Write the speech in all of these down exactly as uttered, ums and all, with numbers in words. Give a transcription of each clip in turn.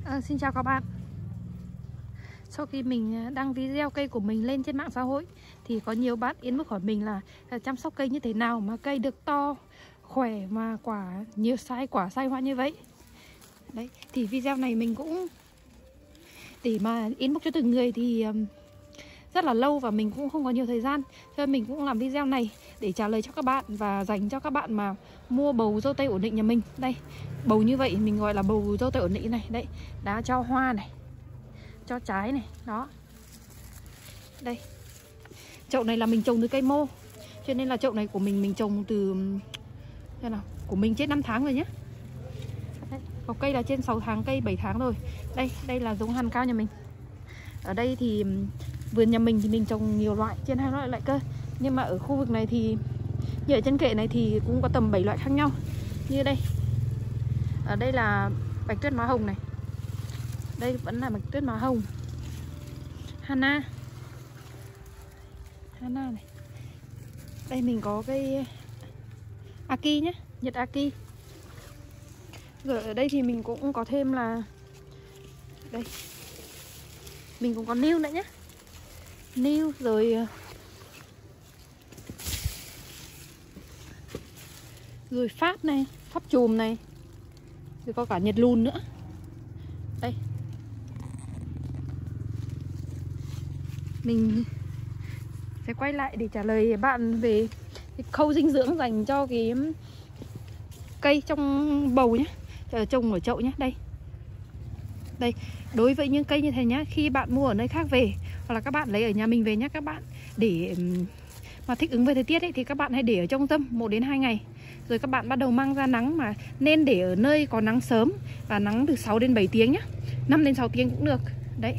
À, xin chào các bạn. Sau khi mình đăng video cây của mình lên trên mạng xã hội thì có nhiều bạn inbox hỏi mình là chăm sóc cây như thế nào mà cây được to, khỏe mà quả nhiều sai quả sai hoa như vậy. Đấy, thì video này mình cũng để mà inbox cho từng người thì rất là lâu và mình cũng không có nhiều thời gian, cho nên mình cũng làm video này để trả lời cho các bạn và dành cho các bạn mà mua bầu dâu tây ổn định nhà mình. Đây, bầu như vậy mình gọi là bầu dâu tây ổn định này. Đấy, đã cho hoa này, cho trái này, đó. Đây, chậu này là mình trồng từ cây mô, cho nên là chậu này của mình mình trồng từ xem nào, của mình trên năm tháng rồi nhé. Đấy, có cây là trên sáu tháng, cây bảy tháng rồi. Đây, đây là giống hàn cao nhà mình. Ở đây thì vườn nhà mình thì mình trồng nhiều loại, trên hai loại lại cơ. Nhưng mà ở khu vực này thì như ở chân kệ này thì cũng có tầm bảy loại khác nhau. Như đây, ở đây là bạch tuyết má hồng này, đây vẫn là bạch tuyết má hồng, Hana Hana này. Đây mình có cây Aki nhé, Nhật Aki. Rồi ở đây thì mình cũng có thêm là đây, mình cũng có New nữa nhé, New rồi rồi Pháp này, Pháp chùm này, rồi có cả Nhật lùn nữa. Đây, mình sẽ quay lại để trả lời bạn về cái khâu dinh dưỡng dành cho cái cây trong bầu nhé, trồng ở chậu nhé. Đây, đây, đối với những cây như thế nhá, khi bạn mua ở nơi khác về hoặc là các bạn lấy ở nhà mình về nhé các bạn, để mà thích ứng với thời tiết ấy, thì các bạn hãy để ở trong râm một đến hai ngày, rồi các bạn bắt đầu mang ra nắng, mà nên để ở nơi có nắng sớm và nắng từ sáu đến bảy tiếng nhé, năm đến sáu tiếng cũng được. Đấy,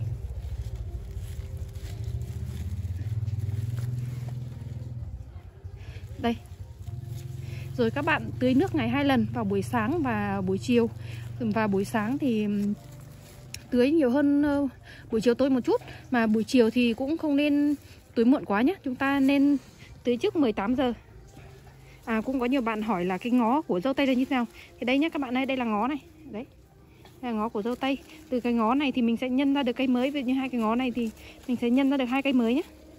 đây, rồi các bạn tưới nước ngày hai lần, vào buổi sáng và buổi chiều. Và buổi sáng thì tưới nhiều hơn buổi chiều tối một chút, mà buổi chiều thì cũng không nên tưới muộn quá nhé, chúng ta nên tưới trước mười tám giờ. À, cũng có nhiều bạn hỏi là cái ngó của dâu tây là như thế nào. Thì đây nhé các bạn ơi, đây là ngó này. Đấy, đây là ngó của dâu tây. Từ cái ngó này thì mình sẽ nhân ra được cây mới. Ví dụ như hai cái ngó này thì mình sẽ nhân ra được hai cây mới nhé.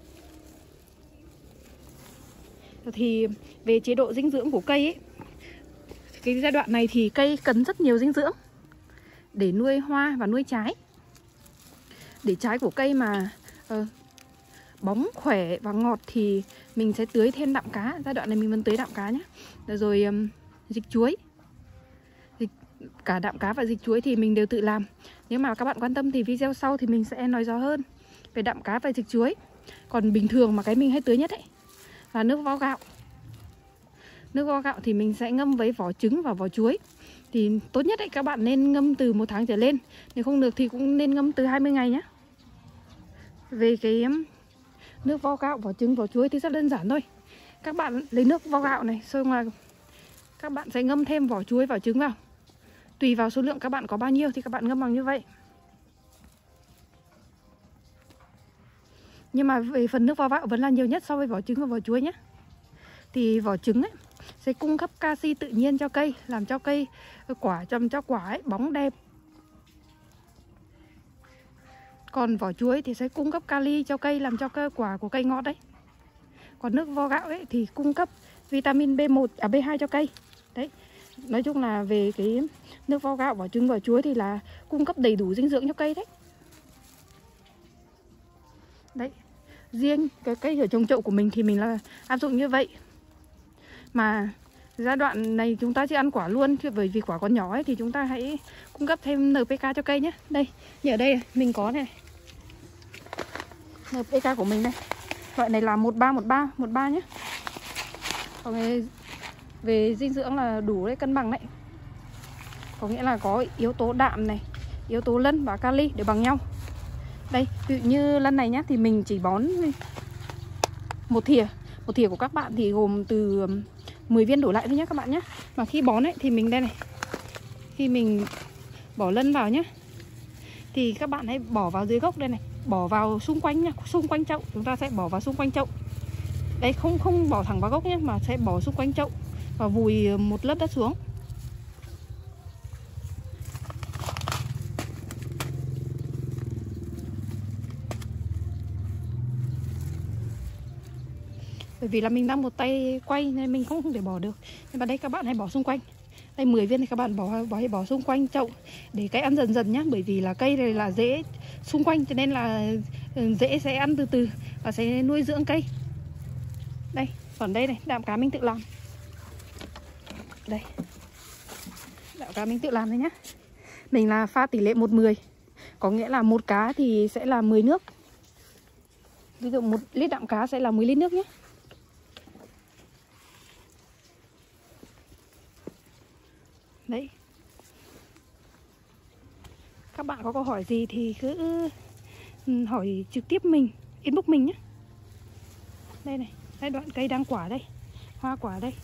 Thì về chế độ dinh dưỡng của cây ấy, cái giai đoạn này thì cây cần rất nhiều dinh dưỡng để nuôi hoa và nuôi trái. Để trái của cây mà uh, bóng khỏe và ngọt thì mình sẽ tưới thêm đạm cá. Giai đoạn này mình vẫn tưới đạm cá nhé. Rồi um, dịch chuối, dịch, cả đạm cá và dịch chuối thì mình đều tự làm. Nếu mà các bạn quan tâm thì video sau thì mình sẽ nói rõ hơn về đạm cá và dịch chuối. Còn bình thường mà cái mình hay tưới nhất ấy là nước vo gạo. Nước vo gạo thì mình sẽ ngâm với vỏ trứng và vỏ chuối. Thì tốt nhất ấy các bạn nên ngâm từ một tháng trở lên. Nếu không được thì cũng nên ngâm từ hai mươi ngày nhé. Về cái nước vo gạo, vỏ trứng, vỏ chuối thì rất đơn giản thôi. Các bạn lấy nước vo gạo này, xong là các bạn sẽ ngâm thêm vỏ chuối và trứng vào. Tùy vào số lượng các bạn có bao nhiêu thì các bạn ngâm bằng như vậy. Nhưng mà về phần nước vo gạo vẫn là nhiều nhất so với vỏ trứng và vỏ chuối nhé. Thì vỏ trứng ấy sẽ cung cấp canxi tự nhiên cho cây, làm cho cây quả trầm cho quả ấy bóng đẹp. Còn vỏ chuối thì sẽ cung cấp kali cho cây, làm cho cây quả của cây ngọt đấy. Còn nước vo gạo ấy thì cung cấp vitamin B một, à B hai cho cây. Đấy, nói chung là về cái nước vo gạo, vỏ trứng, vỏ chuối thì là cung cấp đầy đủ dinh dưỡng cho cây đấy. Đấy, riêng cái cây ở trong chậu của mình thì mình là áp dụng như vậy. Mà giai đoạn này chúng ta chưa ăn quả luôn, bởi vì quả còn nhỏ ấy, thì chúng ta hãy cung cấp thêm en pê ca cho cây nhé. Đây, như ở đây mình có này, en pê ca của mình đây, loại này là một ba một ba một ba nhé. Còn về, về dinh dưỡng là đủ đấy, cân bằng đấy. Có nghĩa là có yếu tố đạm này, yếu tố lân và kali đều bằng nhau. Đây, ví dụ như lân này nhá, thì mình chỉ bón một thìa. Một thìa của các bạn thì gồm từ mười viên đổ lại thôi nhé các bạn nhé. Mà khi bón ấy thì mình đây này, khi mình bỏ lân vào nhé, thì các bạn hãy bỏ vào dưới gốc đây này, bỏ vào xung quanh nhá, xung quanh chậu, chúng ta sẽ bỏ vào xung quanh chậu. Đấy, không không bỏ thẳng vào gốc nhé, mà sẽ bỏ xung quanh chậu và vùi một lớp đất xuống. Bởi vì là mình đang một tay quay nên mình không, không thể bỏ được. Nhưng mà đây các bạn hãy bỏ xung quanh. Đây mười viên thì các bạn bỏ bỏ bỏ xung quanh chậu để cây ăn dần dần nhá, bởi vì là cây này là rễ xung quanh cho nên là rễ sẽ ăn từ từ và sẽ nuôi dưỡng cây. Đây, còn đây này, đạm cá mình tự làm. Đây. Đạm cá mình tự làm đấy nhá. Mình là pha tỷ lệ một mười. Có nghĩa là một cá thì sẽ là mười nước. Ví dụ một lít đạm cá sẽ là mười lít nước nhé. Đấy. Các bạn có câu hỏi gì thì cứ hỏi trực tiếp mình, inbox mình nhé. Đây này, đây đoạn cây đang quả đây, hoa quả đây.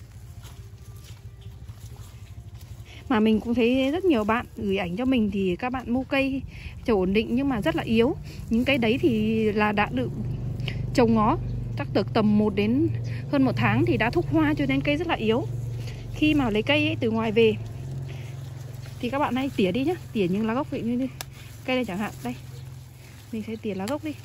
Mà mình cũng thấy rất nhiều bạn gửi ảnh cho mình thì các bạn mua cây trồng ổn định nhưng mà rất là yếu. Những cây đấy thì là đã được trồng ngó chắc được tầm một đến hơn một tháng thì đã thúc hoa cho nên cây rất là yếu. Khi mà lấy cây ấy, từ ngoài về thì các bạn hãy tỉa đi nhá, tỉa những lá gốc vậy như cây này chẳng hạn. Đây, mình sẽ tỉa lá gốc đi.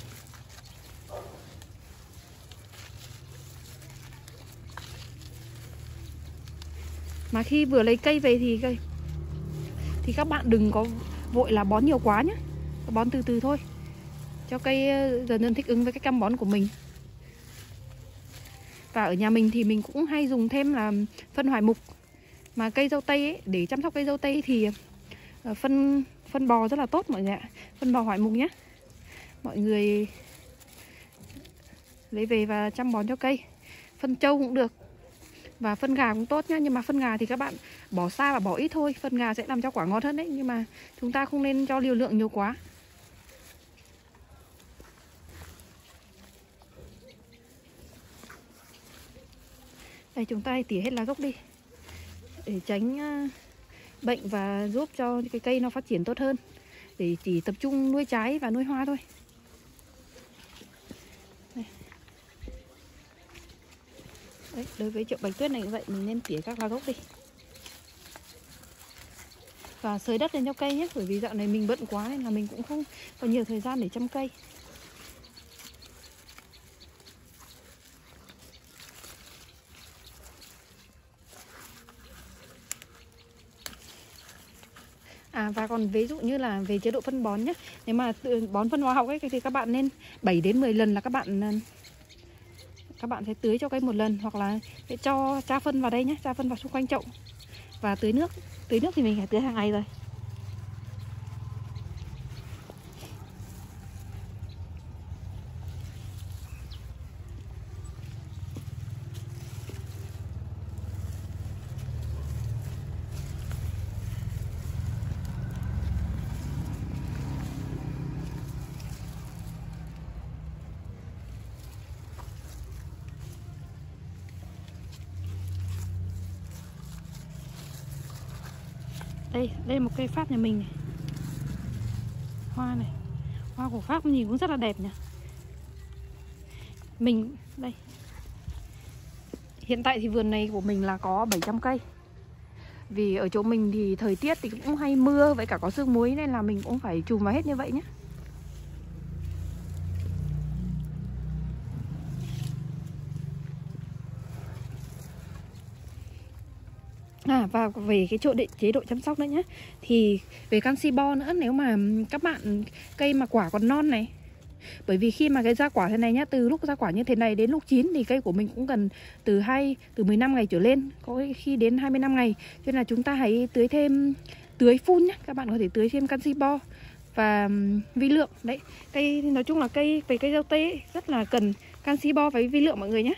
Mà khi vừa lấy cây về thì cây thì các bạn đừng có vội là bón nhiều quá nhé, bón từ từ thôi cho cây dần dần thích ứng với cái cam bón của mình. Và ở nhà mình thì mình cũng hay dùng thêm là phân hoài mục. Mà cây dâu tây ấy, để chăm sóc cây dâu tây thì phân phân bò rất là tốt mọi người ạ. Phân bò hoài mục nhé. Mọi người lấy về và chăm bón cho cây. Phân trâu cũng được. Và phân gà cũng tốt nhá. Nhưng mà phân gà thì các bạn bỏ xa và bỏ ít thôi. Phân gà sẽ làm cho quả ngon hơn đấy. Nhưng mà chúng ta không nên cho liều lượng nhiều quá. Đây, chúng ta tỉa hết lá gốc đi để tránh bệnh và giúp cho cái cây nó phát triển tốt hơn. Để chỉ tập trung nuôi trái và nuôi hoa thôi. Đây. Đấy, đối với chậu bạch tuyết này cũng vậy, mình nên tỉa các lá gốc đi. Và xới đất lên cho cây nhé, bởi vì dạo này mình bận quá nên là mình cũng không có nhiều thời gian để chăm cây. À, và còn ví dụ như là về chế độ phân bón nhé. Nếu mà bón phân hóa học ấy thì các bạn nên bảy đến mười lần là các bạn các bạn sẽ tưới cho cây một lần, hoặc là sẽ cho tra phân vào đây nhé, tra phân vào xung quanh chậu. Và tưới nước. Tưới nước thì mình phải tưới hàng ngày rồi. Đây, đây là một cây Pháp nhà mình này. Hoa này. Hoa của Pháp nhìn cũng rất là đẹp nhỉ. Mình, đây. Hiện tại thì vườn này của mình là có bảy trăm cây. Vì ở chỗ mình thì thời tiết thì cũng hay mưa với cả có sương muối nên là mình cũng phải chùm vào hết như vậy nhé. À, và về cái chỗ định chế độ chăm sóc nữa nhé. Thì về canxi bo nữa, nếu mà các bạn cây mà quả còn non này, bởi vì khi mà cái ra quả thế này nhá, từ lúc ra quả như thế này đến lúc chín thì cây của mình cũng cần từ hai từ mười lăm ngày trở lên, có khi đến hai mươi lăm ngày. Cho nên là chúng ta hãy tưới thêm, tưới phun nhé. Các bạn có thể tưới thêm canxi bo và vi lượng. Đấy, cây nói chung là cây về cây dâu tây ấy, rất là cần canxi bo và vi lượng mọi người nhé.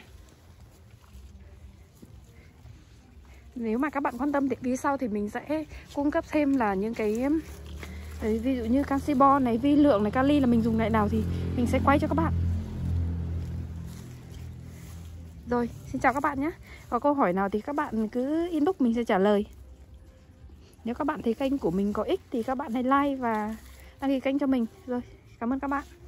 Nếu mà các bạn quan tâm thì phía sau thì mình sẽ cung cấp thêm là những cái đấy, ví dụ như canxi bo này, vi lượng này, kali là mình dùng loại nào thì mình sẽ quay cho các bạn. Rồi, xin chào các bạn nhé. Có câu hỏi nào thì các bạn cứ inbox mình sẽ trả lời. Nếu các bạn thấy kênh của mình có ích thì các bạn hãy like và đăng ký kênh cho mình. Rồi, cảm ơn các bạn.